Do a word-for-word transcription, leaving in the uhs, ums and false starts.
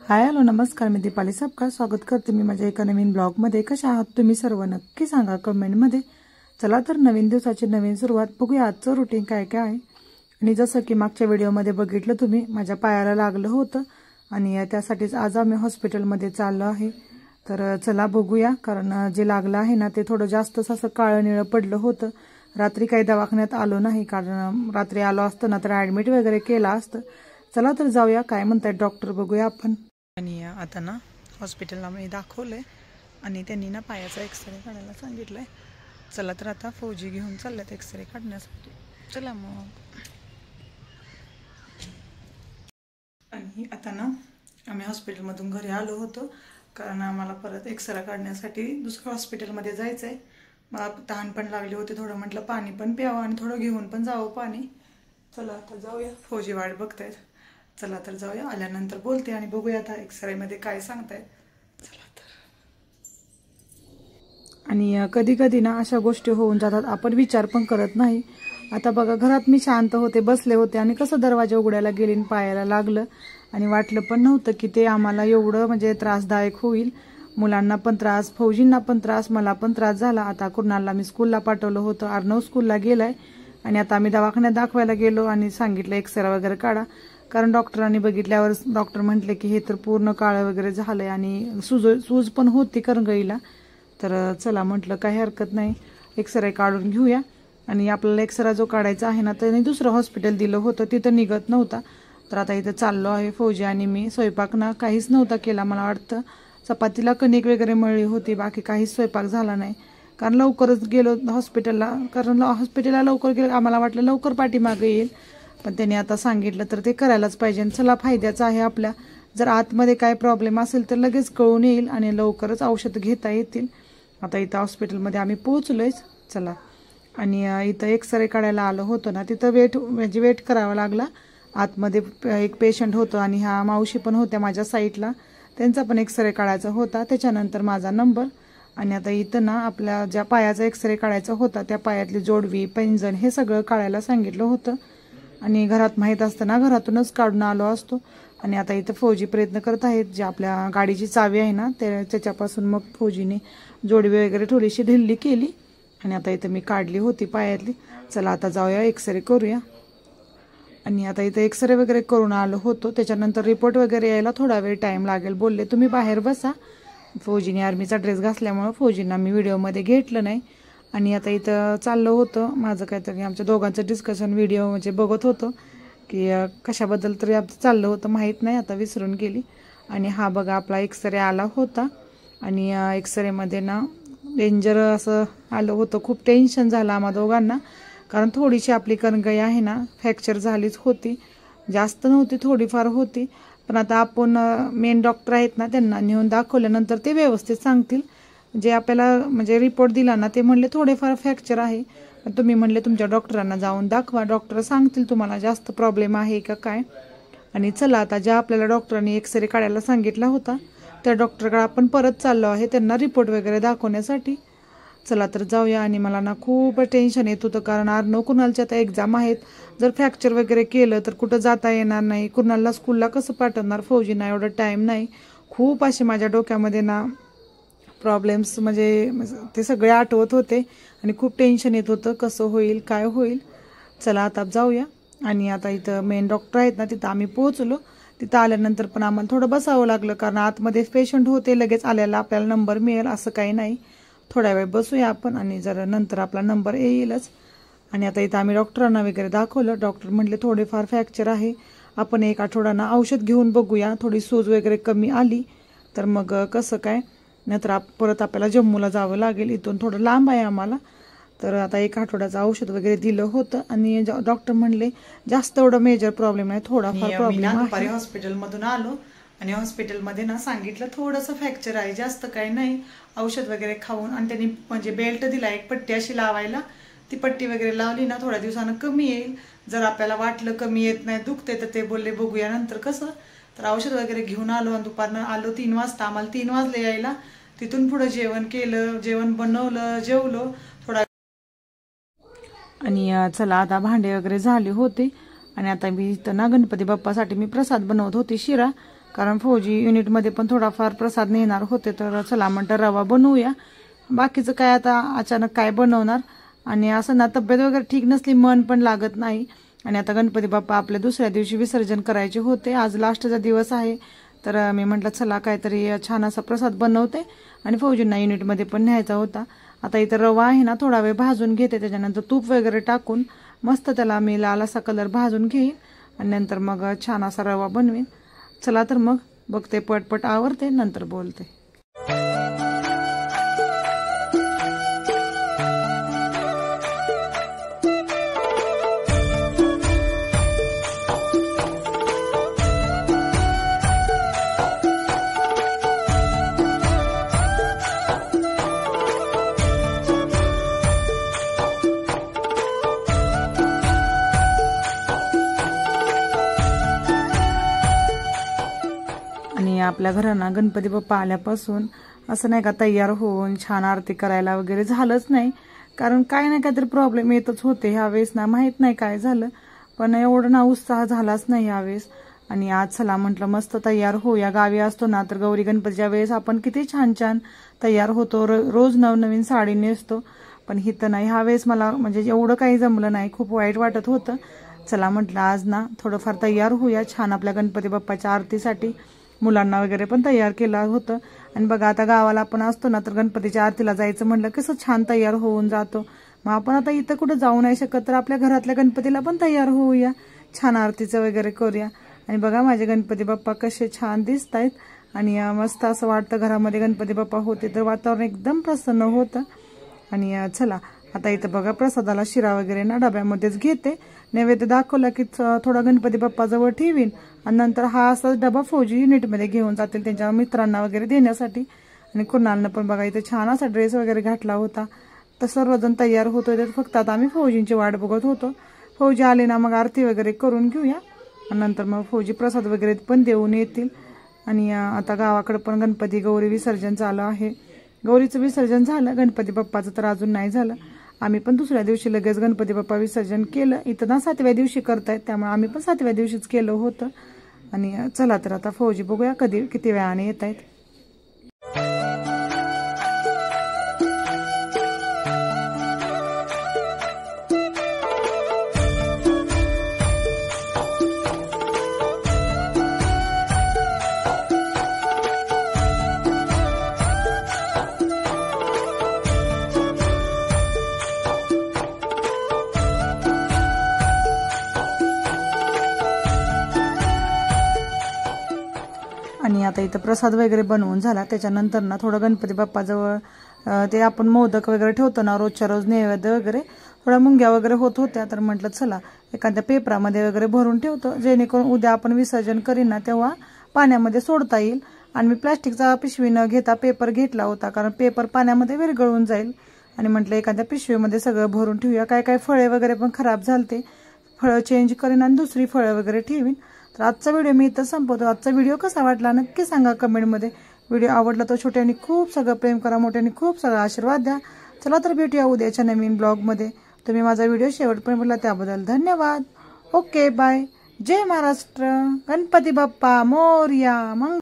Hi hello नमस्कार, मी दीपाली सबका स्वागत करते मी माझ्या एका नवीन ब्लॉगमध्ये। कशा आहात तुम्ही सर्व नक्की सांगा कमेंटमध्ये। चला तर नवीन दिवसाची नवीन सुरुवात बघूया। आजचं रुटीन काय काय आहे। आणि जसं की मागच्या व्हिडिओमध्ये बघितलं तुम्ही, माझ्या पायाला लागलं होतं आणि त्यासाठीच आज आम्ही हॉस्पिटलमध्ये चाललो आहे। तर चला बघूया, कारण जे लागलं आहे ना ते थोडं जास्तच असं काळं निळं पडलं होतं। रात्री काही दवाखान्यात आलो नाही, कारण रात्री आलो असतं ना तर ॲडमिट वगैरे केलं असतं। चला तर जाऊया, काय म्हणतात डॉक्टर बघूया आपण। आणि आता ना हॉस्पिटलला मी दाखवलंय आणि त्यांनी ना पायाचा एक्सरे काढायला सांगितलंय। चला तर आता फौजी घेऊन चालल्यात एक्सरे काढण्यासाठी। चला मग। आणि आता ना आम्ही हॉस्पिटलमधून घरी आलो होतो, कारण आम्हाला परत एक्सरे काढण्यासाठी दुसऱ्या हॉस्पिटलमध्ये जायचं आहे। मला तहान पण लागली होती, थोडं म्हटलं पाणी पण प्यावं आणि थोडं घेऊन पण जावं पाणी। चला आता जाऊया, फौजी वाट बघतायत। चला तर जाऊया, आल्यानंतर बोलते आणि बघूया आता एक्सरे मध्ये काय सांगतायत। चला तर। आणि कधी कधी ना अशा गोष्टी होऊन जातात, आपण विचार पण करत नाही। आता बघा, घरात मी शांत होते, बसले होते आणि कसं दरवाजा उघडायला गेले आणि पायाला लागलं आणि वाटलं पण नव्हतं की ते आम्हाला एवढं म्हणजे त्रासदायक होईल। मुलांना पण त्रास, फौजींना पण त्रास, मला पण त्रास झाला। आता कुणाला मी स्कूलला पाठवलं होतं, अर्णव स्कूलला गेलाय आणि आता आम्ही दवाखान्यात दाखवायला गेलो आणि सांगितलं एक्सरे वगैरे काढा, कारण डॉक्टरांनी बघितल्यावर डॉक्टर म्हटले की हे तर पूर्ण काळं वगैरे झालंय आणि सूज सूज पण होती करंगळीला। तर चला म्हटलं काही हरकत नाही, एक्सरे काढून घेऊया। आणि आपल्याला एक्सरा जो काढायचा आहे ना त्याने दुसरं हॉस्पिटल दिलं होतं, तिथं निघत नव्हता। तर आता इथं चाललो आहे फौजी आणि मी। स्वयंपाक ना काहीच नव्हता केला, मला वाटतं चपातीला कणिक वगैरे मळली होती, बाकी काहीच स्वयंपाक झाला नाही। कारण लवकरच गेलो हॉस्पिटलला, कारण हॉस्पिटलला लवकर गेलो, आम्हाला वाटलं लवकर पाठीमागे येईल, पण त्याने आता सांगितलं तर ते करायलाच पाहिजे। चला, फायद्याचं आहे आपल्या, जर आतमध्ये काय प्रॉब्लेम असेल तर लगेच कळून येईल आणि लवकरच औषध घेता येतील। आता इथं हॉस्पिटलमध्ये आम्ही पोहोचलोयच। चला, आणि इथं एक्सरे काढायला आलो होतो ना, तिथं वेट म्हणजे वेट करावा लागला। आतमध्ये एक पेशंट होतं आणि ह्या मावशी पण होत्या माझ्या साईडला, त्यांचा पण एक्सरे काढायचा होता। त्याच्यानंतर माझा नंबर। आणि आता इथं ना आपल्या ज्या पायाचा एक्सरे काढायचा होता त्या पायातली जोडवी, पैंजण हे सगळं काढायला सांगितलं होतं। आणि घरात माहीत असतं ना, घरातूनच काढून आलो असतो। आणि आता इथं फौजी प्रयत्न करत आहेत, जे आपल्या गाडीची चावी आहे ना ते त्याच्यापासून मग फौजीने जोडवी वगैरे थोडीशी ढिल्ली केली आणि आता इथं मी काढली होती पायातली। चला आता जाऊया एक्सरे करूया। आणि आता इथं एक्सरे वगैरे करून आलो होतो, त्याच्यानंतर रिपोर्ट वगैरे यायला थोडा वेळ टाईम लागेल बोलले, तुम्ही बाहेर बसा। फौजीने आर्मीचा ड्रेस घातल्यामुळं फौजींना मी व्हिडिओमध्ये घेतलं नाही। आणि आता इथं चाललं होतं माझं काहीतरी, आमच्या दोघांचं डिस्कशन व्हिडिओ म्हणजे बघत होतो की कशाबद्दल तरी आमचं चाललं होतं, माहीत नाही आता विसरून गेली। आणि हा बघा आपला एक्सरे आला होता आणि एक्सरेमध्ये ना डेंजर असं आलं होतं। खूप टेन्शन झालं आम्हा दोघांना, कारण थोडीशी आपली कणगई आहे ना फ्रॅक्चर झालीच होती, जास्त नव्हती थोडीफार होती। पण आता आपण मेन डॉक्टर आहेत ना त्यांना नेऊन दाखवल्यानंतर ते व्यवस्थित सांगतील। जे आपल्याला म्हणजे रिपोर्ट दिला ना ते म्हणले थोडेफार फ्रॅक्चर आहे, पण तुम्ही म्हणले तुमच्या डॉक्टरांना जाऊन दाखवा, डॉक्टर सांगतील तुम्हाला जास्त प्रॉब्लेम आहे का काय। आणि चला आता ज्या आपल्याला डॉक्टरांनी एक्सरे काढायला सांगितला होता त्या डॉक्टरकडे आपण परत चाललो आहे, त्यांना रिपोर्ट वगैरे दाखवण्यासाठी। चला तर जाऊया। आणि मला ना खूप टेन्शन येत होतं, कारण अर्णव कुणालच्या आता एक्झाम आहेत, जर फ्रॅक्चर वगैरे केलं तर कुठं जाता येणार नाही, कुणाला स्कूलला कसं पाठवणार, फौजींना एवढं टाईम नाही। खूप असे माझ्या डोक्यामध्ये ना प्रॉब्लेम्स म्हणजे ते सगळे आठवत होते आणि खूप टेन्शन येत होतं, कसं होईल काय होईल। चला आता जाऊया। आणि आता इथं मेन डॉक्टर आहेत ना तिथं आम्ही पोहोचलो। तिथं आल्यानंतर पण आम्हाला थोडं बसावं लागलं, कारण आतमध्ये पेशंट होते, लगेच आल्याला आपल्याला नंबर मिळेल असं काही नाही, थोड्या वेळ बसूया आपण आणि जरा नंतर आपला नंबर येईलच। आणि आता इथं आम्ही डॉक्टरांना वगैरे दाखवलं, डॉक्टर म्हटले थोडेफार फ्रॅक्चर आहे, आपण एक आठवड्यानं औषध घेऊन बघूया, थोडी सूज वगैरे कमी आली तर मग कसं काय, नाहीतर आप परत आपल्याला जम्मूला जावं लागेल, इथून थोडं लांब आहे आम्हाला। तर आता एक आठवड्याचं औषध वगैरे दिलं होतं आणि डॉक्टर म्हणले जास्त एवढं मेजर प्रॉब्लेम नाही, थोडाफार प्रॉब्लेम आहे। हॉस्पिटलमधून आलो आणि हॉस्पिटलमध्ये ना सांगितलं थोडंसं फ्रॅक्चर आहे, जास्त काही नाही, औषध वगैरे खाऊन। आणि त्यांनी म्हणजे बेल्ट दिला, एक पट्टी अशी लावायला, ती पट्टी वगैरे लावली ना थोड्या दिवसानं कमी येईल। जर आपल्याला वाटलं कमी येत नाही, दुखते, तर ते बोलले बघूया नंतर कसं। तर औषध वगैरे घेऊन आलो आणि दुपारनं आलो तीन वाजता, आम्हाला तीन वाजले यायला। तिथून पुढं जेवण केलं, जेवण बनवलं, जेवलो थोडा। आणि चला आता भांडे वगैरे झाले होते आणि आता मी इथं ना गणपती बाप्पासाठी मी प्रसाद बनवत होती शिरा, कारण फौजी युनिटमध्ये पण थोडाफार प्रसाद नेणार होते, तर चला म्हटलं रवा बनवूया. बाकीचं काय आता अचानक काय बनवणार, आणि असं ना तब्येत वगैरे ठीक नसली मन पण लागत नाही. आणि आता गणपती बाप्पा आपल्या दुसऱ्या दिवशी विसर्जन करायचे होते, आज लास्टचा दिवस आहे. तर मी म्हटलं चला काहीतरी छान असा प्रसाद बनवते, आणि फौजींना युनिटमध्ये पण न्यायचा होता. आता इथं रवा आहे ना थोडा वेळ भाजून घेते, त्याच्यानंतर तूप वगैरे टाकून मस्त त्याला मी लाल असा कलर भाजून घेईन, आणि नंतर मग छान असा रवा बनवीन. चला तर मग बघते, पटपट आवरते, नंतर बोलते. आणि आपल्या घरांना गणपती बाप्पा आल्यापासून असं नाही का तयार होऊन छान आरती करायला वगैरे झालंच नाही, कारण काय ना काहीतरी प्रॉब्लेम येतच होते. ह्यावेळेस ना माहीत नाही काय झालं, पण एवढं ना उत्साह झालाच नाही ह्यावेळेस. आणि आज चला म्हटलं मस्त तयार होऊया. गावी असतो ना तर गौरी गणपतीच्या वेळेस आपण किती छान छान तयार होतो, रोज नवनवीन साडी नेसतो, पण हिथं नाही. ह्यावेळेस मला म्हणजे एवढं काही जमलं नाही, खूप वाईट वाटत होतं. चला म्हटलं आज ना थोडंफार तयार होऊया छान आपल्या गणपती बाप्पाच्या आरतीसाठी. मुलांना वगैरे पण तयार केलं होतं. आणि बघा आता गावाला आपण असतो ना तर गणपतीच्या आरतीला जायचं म्हटलं कसं छान तयार होऊन जातो. मग आपण आता इथं कुठं जाऊ नाही शकत, तर आपल्या घरातल्या गणपतीला पण तयार होऊया, छान आरतीचं वगैरे करूया. आणि बघा माझे गणपती बाप्पा कसे छान दिसत आहेत, आणि मस्त असं वाटतं घरामध्ये गणपती बाप्पा होते तर वातावरण एकदम प्रसन्न होतं. आणि चला आता इथं बघा प्रसादाला शिरा वगैरे ना डब्यामध्येच घेते. नैवेद्य दाखवला की थोडा गणपती बाप्पाजवळ ठेवीन, आणि नंतर हा असाच डबा फौजी युनिटमध्ये घेऊन जातील त्यांच्या मित्रांना वगैरे देण्यासाठी. आणि कुणालनं पण बघा इथे छान असा ड्रेस वगैरे घातला होता. तर सर्वजण तयार होतो, तर फक्त आता आम्ही फौजींची वाट बघत होतो. फौजी आले ना मग आरती वगैरे करून घेऊया, आणि नंतर मग फौजी प्रसाद वगैरे पण देऊन येतील. आणि आता गावाकडे पण गणपती गौरी विसर्जन चालू आहे. गौरीचं विसर्जन झालं, गणपती बाप्पाचं तर अजून नाही झालं. आम्ही पण दुसऱ्या दिवशी लगेच गणपती बाप्पा विसर्जन केलं. इथं ना सातव्या दिवशी करतायत, त्यामुळे आम्ही पण सातव्या दिवशीच केलं होतं. आणि चला तर आता फौजी बघूया कधी किती वेळाने येत आहेत. आणि आता इथं प्रसाद वगैरे बनवून झाला, त्याच्यानंतर ना थोडं गणपती बाप्पाजवळ ते आपण मोदक वगैरे ठेवतो ना रोजच्या रोज नैवेद्य वगैरे, थोड्या मुंग्या वगैरे होत होत्या. तर म्हटलं चला एखाद्या पेपरामध्ये वगैरे भरून ठेवतो, जेणेकरून उद्या आपण विसर्जन करीन ना तेव्हा पाण्यामध्ये सोडता येईल. आणि मी प्लॅस्टिकचा पिशवी न घेता पेपर घेतला होता, कारण पेपर पाण्यामध्ये विरघळून जाईल. आणि म्हटलं एखाद्या पिशवीमध्ये सगळं भरून ठेवूया. काय काय फळे वगैरे पण खराब झालते, फळं चेंज करीन आणि दुसरी फळं वगैरे ठेवीन. तर आजचा व्हिडिओ मी इथं संपवतो. आजचा व्हिडिओ कसा वाटला नक्की सांगा कमेंटमध्ये. व्हिडिओ आवडला तर छोट्याने खूप सगळं प्रेम करा, मोठ्याने खूप सगळं आशीर्वाद द्या. चला तर भेटूया उद्याच्या नवीन ब्लॉगमध्ये. तुम्ही माझा व्हिडिओ शेवटपर्यंत बघितला त्याबद्दल धन्यवाद. Okay bye. जय महाराष्ट्र. गणपती बाप्पा मोरया. मंग